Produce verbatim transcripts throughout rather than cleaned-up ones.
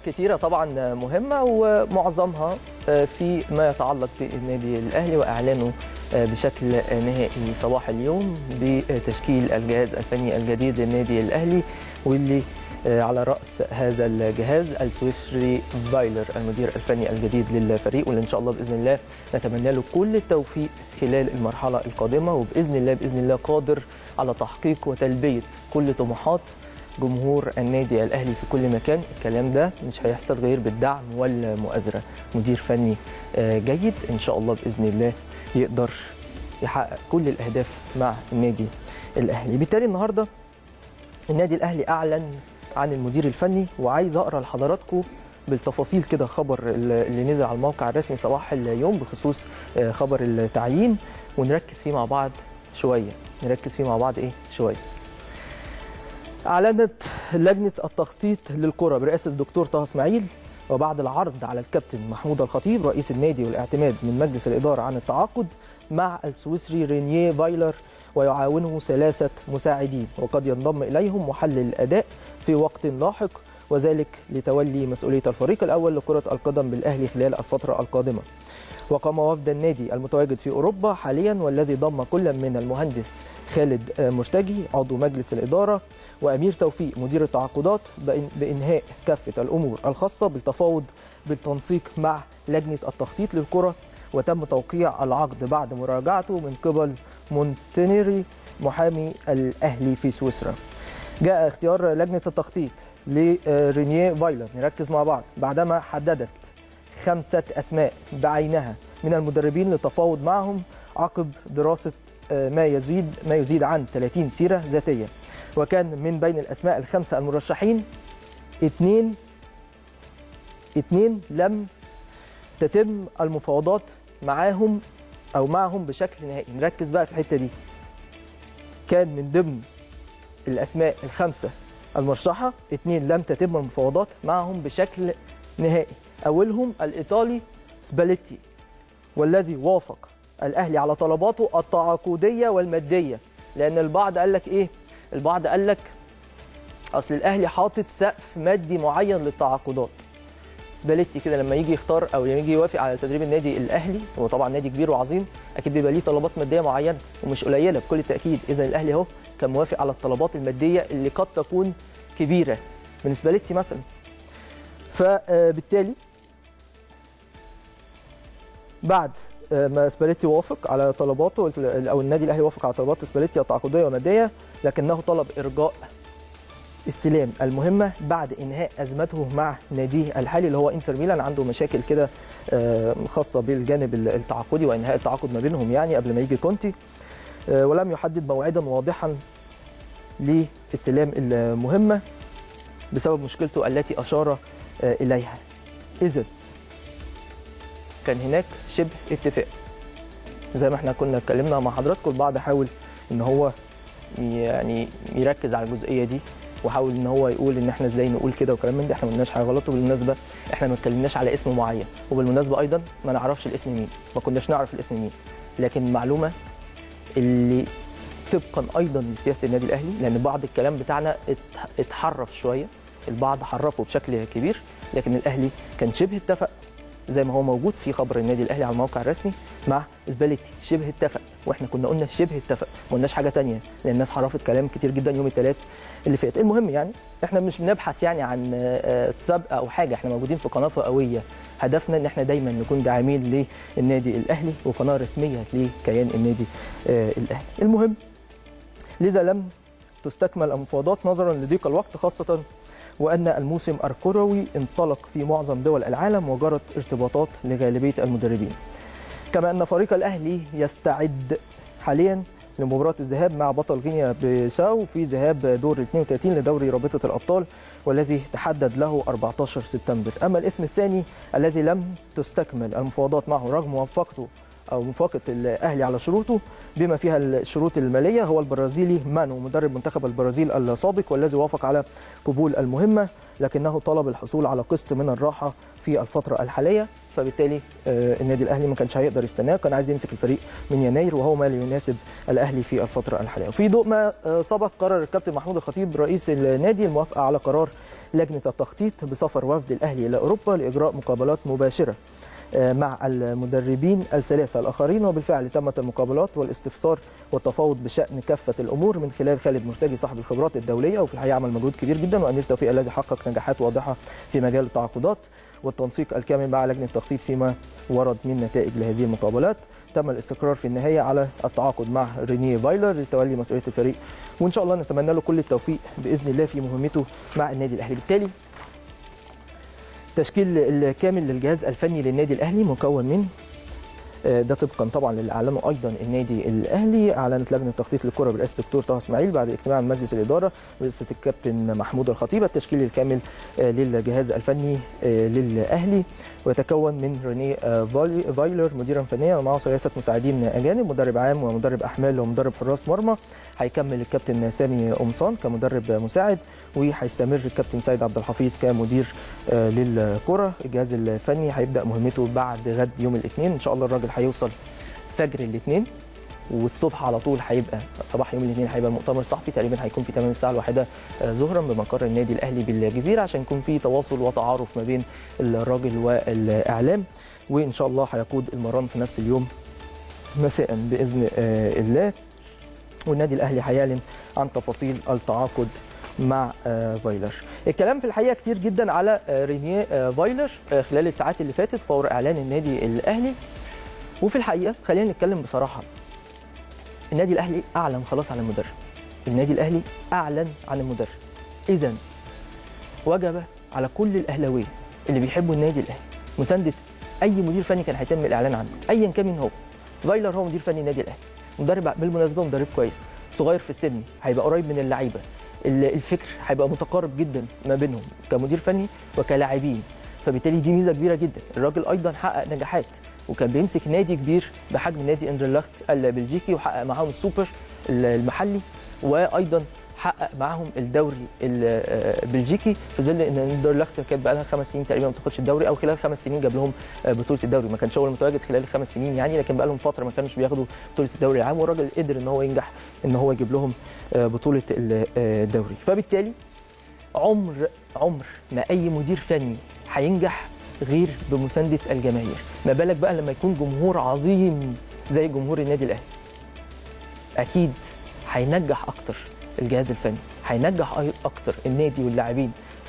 كتيرة طبعا مهمة، ومعظمها في ما يتعلق بالنادي الأهلي وإعلانه بشكل نهائي صباح اليوم بتشكيل الجهاز الفني الجديد للنادي الأهلي، واللي على رأس هذا الجهاز السويسري فايلر المدير الفني الجديد للفريق، واللي إن شاء الله بإذن الله نتمنى له كل التوفيق خلال المرحلة القادمة، وبإذن الله بإذن الله قادر على تحقيق وتلبية كل طموحات جمهور النادي الأهلي في كل مكان. الكلام ده مش هيحصل غير بالدعم والمؤازرة. مدير فني جيد إن شاء الله بإذن الله يقدر يحقق كل الأهداف مع النادي الأهلي. بالتالي النهاردة النادي الأهلي أعلن عن المدير الفني، وعايز أقرأ لحضراتكم بالتفاصيل كده خبر اللي نزل على الموقع الرسمي صباح اليوم بخصوص خبر التعيين، ونركز فيه مع بعض شوية نركز فيه مع بعض إيه شوية. أعلنت لجنة التخطيط للكرة برئاسة الدكتور طه اسماعيل، وبعد العرض على الكابتن محمود الخطيب رئيس النادي والاعتماد من مجلس الإدارة عن التعاقد مع السويسري رينيه فايلر ويعاونه ثلاثة مساعدين، وقد ينضم إليهم محلل الأداء في وقت لاحق، وذلك لتولي مسؤولية الفريق الأول لكرة القدم بالأهلي خلال الفترة القادمة. وقام وفد النادي المتواجد في أوروبا حاليا، والذي ضم كل من المهندس خالد مرتجي عضو مجلس الإدارة وأمير توفيق مدير التعاقدات بإنهاء كافة الأمور الخاصة بالتفاوض بالتنسيق مع لجنة التخطيط للكرة، وتم توقيع العقد بعد مراجعته من قبل مونتينيري محامي الأهلي في سويسرا. جاء اختيار لجنة التخطيط لرينيه فايلر، نركز مع بعض، بعدما حددت خمسة أسماء بعينها من المدربين للتفاوض معهم عقب دراسة ما يزيد ما يزيد عن ثلاثين سيرة ذاتية. وكان من بين الأسماء الخمسة المرشحين اثنين اثنين لم تتم المفاوضات معاهم أو معهم بشكل نهائي. نركز بقى في الحتة دي. كان من ضمن الأسماء الخمسة المرشحة اثنين لم تتم المفاوضات معهم بشكل نهائي. أولهم الإيطالي سباليتي، والذي وافق الأهلي على طلباته التعاقدية والمادية، لأن البعض قال لك إيه؟ البعض قال لك أصل الأهلي حاطط سقف مادي معين للتعاقدات. سباليتي كده لما يجي يختار أو يجي يوافق على تدريب النادي الأهلي، هو طبعا نادي كبير وعظيم، أكيد بيبقى ليه طلبات مادية معينة ومش قليلة بكل التأكيد. إذا الأهلي أهو كان موافق على الطلبات المادية اللي قد تكون كبيرة من سباليتي مثلا. فبالتالي بعد ما سباليتي وافق على طلباته او النادي الاهلي وافق على طلبات سباليتي التعاقديه وماديه، لكنه طلب ارجاء استلام المهمه بعد انهاء ازمته مع ناديه الحالي اللي هو انتر ميلان. عنده مشاكل كده خاصه بالجانب التعاقدي وانهاء التعاقد ما بينهم يعني قبل ما يجي كونتي، ولم يحدد موعدا واضحا لاستلام المهمه بسبب مشكلته التي اشار اليها. اذا كان هناك شبه اتفاق زي ما احنا كنا اتكلمنا مع حضراتكم. البعض حاول ان هو يعني يركز على الجزئيه دي، وحاول ان هو يقول ان احنا ازاي نقول كده وكلام من ده. احنا ما قلناش حاجه غلط، وبالمناسبه احنا ما اتكلمناش على اسم معين، وبالمناسبه ايضا ما نعرفش الاسم مين، ما كناش نعرف الاسم مين. لكن المعلومه اللي طبقا ايضا لسياسه النادي الاهلي، لان بعض الكلام بتاعنا اتحرف شويه، البعض حرفه بشكل كبير، لكن الاهلي كان شبه اتفق زي ما هو موجود في خبر النادي الاهلي على الموقع الرسمي مع سباليتي، شبه اتفق. واحنا كنا قلنا شبه اتفق، ما قلناش حاجه ثانيه، لان الناس حرفت كلام كتير جدا يوم الثلاث اللي فات. المهم يعني احنا مش بنبحث يعني عن سبق او حاجه، احنا موجودين في قناه فئويه، هدفنا ان احنا دايما نكون داعمين للنادي الاهلي وقناه رسميه لكيان النادي الاهلي. المهم لذا لم تستكمل المفاوضات نظرا لضيق الوقت، خاصه وأن الموسم الكروي انطلق في معظم دول العالم وجرت ارتباطات لغالبية المدربين. كما أن فريق الأهلي يستعد حاليا لمباراة الذهاب مع بطل غينيا بيساو في ذهاب دور اثنين وثلاثين لدوري رابطة الأبطال، والذي تحدد له أربعة عشر سبتمبر. أما الاسم الثاني الذي لم تستكمل المفاوضات معه رغم موافقته او موافقه الاهلي على شروطه بما فيها الشروط الماليه هو البرازيلي مانو مدرب منتخب البرازيل السابق، والذي وافق على قبول المهمه، لكنه طلب الحصول على قسط من الراحه في الفتره الحاليه، فبالتالي النادي الاهلي ما كانش هيقدر يستناه، كان عايز يمسك الفريق من يناير، وهو ما يناسب الاهلي في الفتره الحاليه. وفي ضوء ما سبق قرر الكابتن محمود الخطيب رئيس النادي الموافقه على قرار لجنه التخطيط بسفر وفد الاهلي الى اوروبا لاجراء مقابلات مباشره مع المدربين الثلاثه الاخرين، وبالفعل تمت المقابلات والاستفسار والتفاوض بشان كافه الامور من خلال خالد مرتجي صاحب الخبرات الدوليه، وفي الحقيقه عمل مجهود كبير جدا، وامير توفيق الذي حقق نجاحات واضحه في مجال التعاقدات والتنسيق الكامل مع لجنه التخطيط فيما ورد من نتائج لهذه المقابلات. تم الاستقرار في النهايه على التعاقد مع رينيه فايلر لتولي مسؤوليه الفريق، وان شاء الله نتمنى له كل التوفيق باذن الله في مهمته مع النادي الاهلي. بالتالي التشكيل الكامل للجهاز الفني للنادي الاهلي مكون من، ده طبقا طبعا للي اعلنه ايضا النادي الاهلي، اعلنت لجنه التخطيط للكره برئاسه الدكتور طه اسماعيل بعد اجتماع من مجلس الاداره برئاسه الكابتن محمود الخطيب التشكيل الكامل للجهاز الفني للاهلي، ويتكون من رينيه فايلر مديرا فنيا ومعه ثلاثه مساعدين اجانب، مدرب عام ومدرب احمال ومدرب حراس مرمى. هيكمل الكابتن سامي قمصان كمدرب مساعد، وهيستمر الكابتن سيد عبد الحفيظ كمدير للكره. الجهاز الفني هيبدا مهمته بعد غد يوم الاثنين ان شاء الله. الراجل هيوصل فجر الاثنين، والصبح على طول هيبقى صباح يوم الاثنين هيبقى المؤتمر الصحفي، تقريبا هيكون في تمام الساعه الواحدة ظهرا بمقر النادي الاهلي بالجزيره، عشان يكون في تواصل وتعارف ما بين الراجل والاعلام، وان شاء الله هيقود المران في نفس اليوم مساء باذن الله. والنادي الاهلي هيعلن عن تفاصيل التعاقد مع فايلر. الكلام في الحقيقه كتير جدا على رينيه فايلر خلال الساعات اللي فاتت فور اعلان النادي الاهلي، وفي الحقيقه خلينا نتكلم بصراحه، النادي الاهلي اعلن خلاص عن المدرب. النادي الاهلي اعلن عن المدرب، اذا وجب على كل الاهلاويه اللي بيحبوا النادي الاهلي مسانده اي مدير فني كان هيتم الاعلان عنه ايا كان مين هو. فايلر هو مدير فني النادي الاهلي، مدرب بالمناسبه مدرب كويس، صغير في السن، هيبقى قريب من اللعيبه، الفكر هيبقى متقارب جدا ما بينهم كمدير فني وكلاعبين، فبالتالي دي ميزه كبيره جدا. الراجل ايضا حقق نجاحات وكان بيمسك نادي كبير بحجم نادي اندرلخت البلجيكي، وحقق معاهم السوبر المحلي، وايضا حقق معاهم الدوري البلجيكي في ظل ان اندرلخت كانت بقى لها خمس سنين تقريبا ما بتاخدش الدوري، او خلال خمس سنين جاب لهم بطوله الدوري، ما كانش هو المتواجد خلال الخمس سنين يعني، لكن بقى لهم فتره ما كانوش بياخدوا بطوله الدوري العام، والراجل قدر ان هو ينجح ان هو يجيب لهم بطوله الدوري. فبالتالي عمر عمر ما اي مدير فني هينجح غير بمسانده الجماهير، ما بالك بقى لما يكون جمهور عظيم زي جمهور النادي الاهلي. اكيد هينجح اكتر الجهاز الفني، هينجح اكتر النادي واللاعبين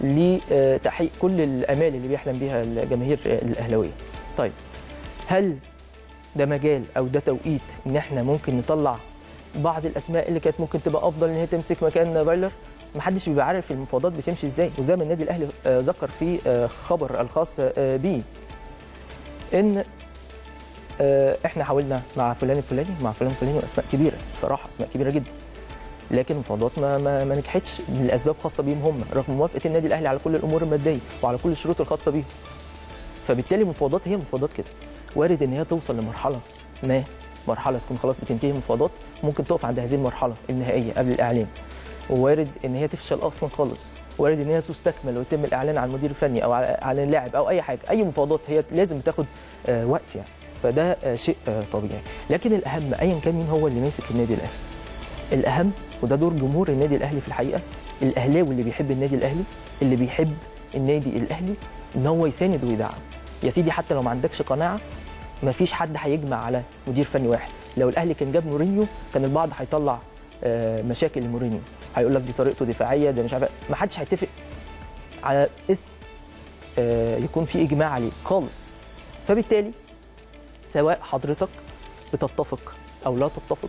لتحقيق كل الامال اللي بيحلم بيها الجماهير الاهلاويه. طيب هل ده مجال او ده توقيت ان احنا ممكن نطلع بعض الاسماء اللي كانت ممكن تبقى افضل ان هي تمسك مكان فايلر؟ محدش بيبقى عارف المفاوضات بتمشي ازاي، وزي ما النادي الاهلي ذكر في خبر الخاص بيه ان احنا حاولنا مع فلان الفلاني مع فلان الفلاني، واسماء كبيره بصراحه، اسماء كبيره جدا، لكن المفاوضات ما, ما ما نجحتش لاسباب خاصه بيهم هم، رغم موافقه النادي الاهلي على كل الامور الماديه وعلى كل الشروط الخاصه بيهم. فبالتالي المفاوضات هي مفاوضات كده، وارد ان هي توصل لمرحله ما، مرحله تكون خلاص بتنتهي المفاوضات، ممكن تقف عند هذه المرحله النهائيه قبل الاعلان، ووارد ان هي تفشل اصلا خالص، وارد ان هي تستكمل ويتم الاعلان عن المدير الفني او عن اللاعب او اي حاجه. اي مفاوضات هي لازم تاخد آه وقت يعني، فده آه شيء آه طبيعي. لكن الاهم ايا كان مين هو اللي ماسك النادي الاهلي، الاهم وده دور جمهور النادي الاهلي في الحقيقه، الاهلاوي اللي بيحب النادي الاهلي، اللي بيحب النادي الاهلي ان هو يساند ويدعم. يا سيدي حتى لو ما عندكش قناعه، ما فيش حد هيجمع على مدير فني واحد. لو الاهلي كان جاب مورينيو كان البعض هيطلع آه مشاكل لمورينيو، هيقول لك دي طريقته دفاعيه، ده مش عارف، ما حدش هيتفق على اسم آه يكون في اجماع عليه خالص. فبالتالي سواء حضرتك بتتفق او لا تتفق،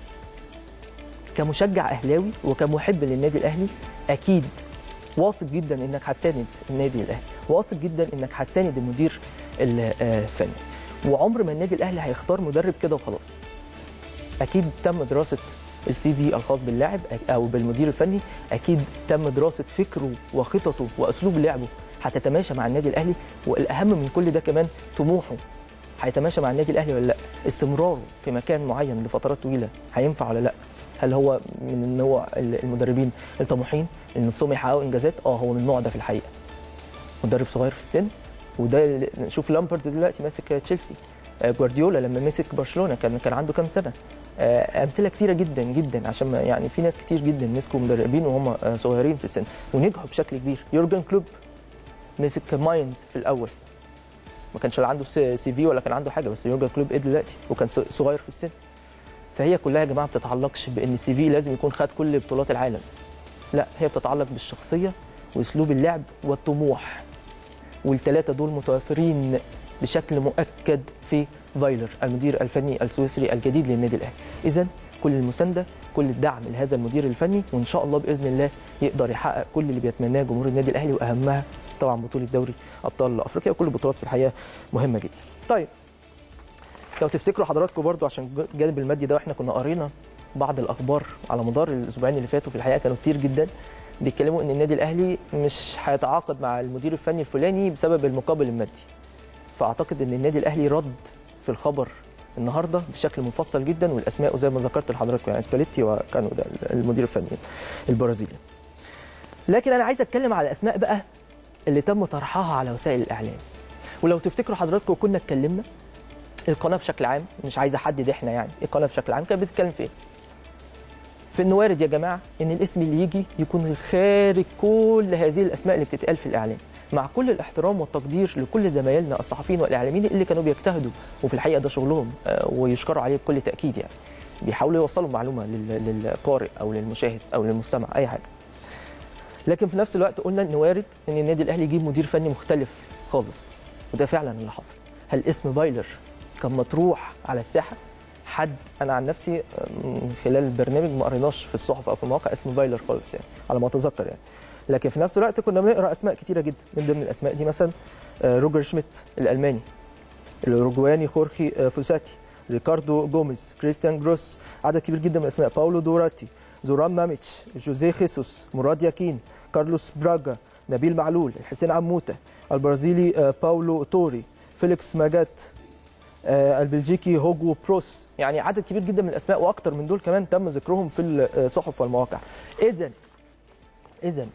كمشجع اهلاوي وكمحب للنادي الاهلي اكيد واثق جدا انك هتساند النادي الاهلي، واثق جدا انك هتساند المدير الفني، وعمر ما النادي الاهلي هيختار مدرب كده وخلاص. اكيد تم دراسه السي في الخاص باللاعب او بالمدير الفني، اكيد تم دراسه فكره وخططه واسلوب لعبه هتتماشى مع النادي الاهلي، والاهم من كل ده كمان طموحه هيتماشى مع النادي الاهلي ولا لا؟ استمراره في مكان معين لفترات طويله هينفع ولا لا؟ هل هو من النوع المدربين الطموحين اللي نفسهم يحققوا انجازات؟ اه هو من النوع ده في الحقيقه. مدرب صغير في السن، وده شوف لامبرد دلوقتي ماسك تشيلسي، جوارديولا لما مسك برشلونه كان كان عنده كام سنه. امثله كتيره جدا جدا، عشان يعني في ناس كتير جدا مسكوا مدربين وهم صغيرين في السن ونجحوا بشكل كبير. يورجن كلوب مسك ماينز في الاول، ما كانش عنده سي في ولا كان عنده حاجه، بس يورجن كلوب ايه دلوقتي وكان صغير في السن. فهي كلها يا جماعه ما بتتعلقش بان السي في لازم يكون خد كل بطولات العالم، لا هي بتتعلق بالشخصيه واسلوب اللعب والطموح، والثلاثه دول متوفرين بشكل مؤكد في فايلر المدير الفني السويسري الجديد للنادي الاهلي. اذا كل المسانده، كل الدعم لهذا المدير الفني، وان شاء الله باذن الله يقدر يحقق كل اللي بيتمناه جمهور النادي الاهلي، واهمها طبعا بطوله دوري ابطال افريقيا، وكل البطولات في الحقيقه مهمه جدا. طيب لو تفتكروا حضراتكم برضو عشان الجانب المادي ده، واحنا كنا قرينا بعض الاخبار على مدار الاسبوعين اللي فاتوا، في الحقيقه كانوا كتير جدا بيتكلموا ان النادي الاهلي مش هيتعاقد مع المدير الفني الفلاني بسبب المقابل المادي. فاعتقد ان النادي الاهلي رد في الخبر النهارده بشكل مفصل جدا، والاسماء زي ما ذكرت لحضراتكم يعني سباليتي وكانوا ده المدير الفني البرازيلي. لكن انا عايز اتكلم على الاسماء بقى اللي تم طرحها على وسائل الاعلام. ولو تفتكروا حضراتكم كنا اتكلمنا القناه بشكل عام، مش عايز احدد احنا يعني، القناه بشكل عام كانت بتتكلم في ايه؟ في انه وارد يا جماعه ان الاسم اللي يجي يكون خارج كل هذه الاسماء اللي بتتقال في الاعلام، مع كل الاحترام والتقدير لكل زمايلنا الصحفيين والاعلاميين اللي كانوا بيجتهدوا، وفي الحقيقه ده شغلهم ويشكروا عليه بكل تاكيد، يعني بيحاولوا يوصلوا معلومه للقارئ او للمشاهد او للمستمع اي حاجه. لكن في نفس الوقت قلنا ان وارد ان النادي الاهلي يجيب مدير فني مختلف خالص، وده فعلا اللي حصل. هل اسم فايلر كان مطروح على الساحه؟ حد انا عن نفسي من خلال البرنامج ما قريناش في الصحف او في المواقع اسم فايلر خالص يعني على ما اتذكر يعني. لكن في نفس الوقت كنا بنقرا اسماء كتيره جدا، من ضمن الاسماء دي مثلا روجر شميت الالماني، الاوروجواني خورخي فوساتي، ريكاردو جوميز، كريستيان جروس، عدد كبير جدا من الاسماء، باولو دوراتي، زوران ماميتش، جوزيه خيسوس، مراد ياكين، كارلوس براجا، نبيل معلول، الحسين عموته، البرازيلي باولو توري، فيليكس ماجات، البلجيكي هوجو بروس. يعني عدد كبير جدا من الاسماء، واكثر من دول كمان تم ذكرهم في الصحف والمواقع. اذا اذا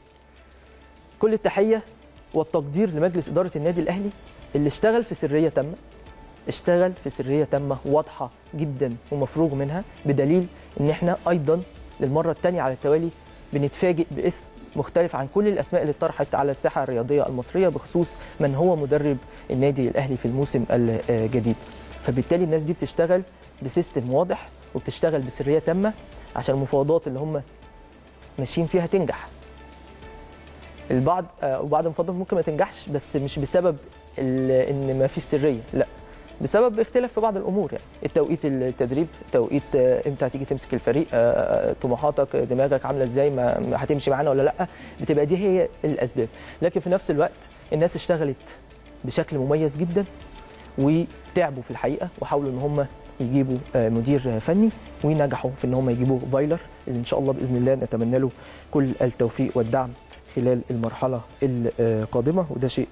كل التحيه والتقدير لمجلس اداره النادي الاهلي اللي اشتغل في سريه تامه، اشتغل في سريه تامه واضحه جدا ومفروغ منها، بدليل ان احنا ايضا للمره الثانيه على التوالي بنتفاجئ باسم مختلف عن كل الاسماء اللي اتطرحت على الساحه الرياضيه المصريه بخصوص من هو مدرب النادي الاهلي في الموسم الجديد. فبالتالي الناس دي بتشتغل بسيستم واضح وبتشتغل بسريه تامه عشان المفاوضات اللي هم ماشيين فيها تنجح. البعض وبعض المفاوضات ممكن ما تنجحش، بس مش بسبب ان ما فيش سريه، لا، بسبب اختلاف في بعض الامور، يعني التوقيت التدريب، توقيت امتى هتيجي تمسك الفريق، طموحاتك، دماغك عامله ازاي، ما هتمشي معانا ولا لا، بتبقى دي هي الاسباب. لكن في نفس الوقت الناس اشتغلت بشكل مميز جدا وتعبوا في الحقيقه، وحاولوا ان هم يجيبوا مدير فني، ونجحوا في ان هم يجيبوا فايلر اللي ان شاء الله باذن الله نتمنى له كل التوفيق والدعم خلال المرحله القادمه، وده شيء